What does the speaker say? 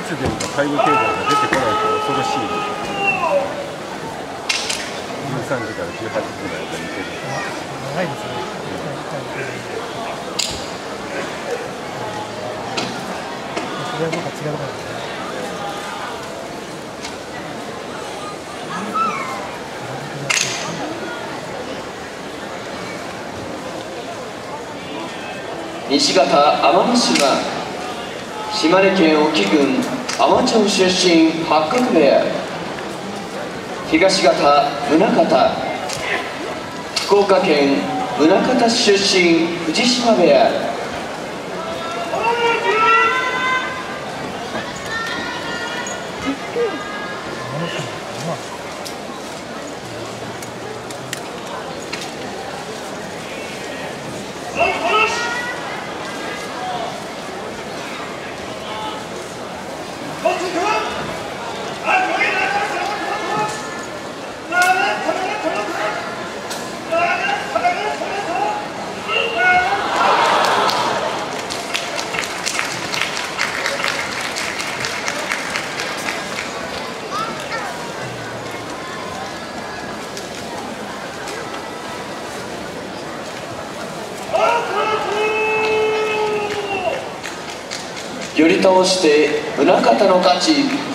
つ出るかタイムテーブルが出てこないと恐ろしい。13時から18時まで見てる。 長いですね。それはなんか違うからね。 西方天の島、島根県隠岐郡海士町出身八角部屋、東方宗像、福岡県宗像市出身藤島部屋、寄り倒して宗像の勝ち。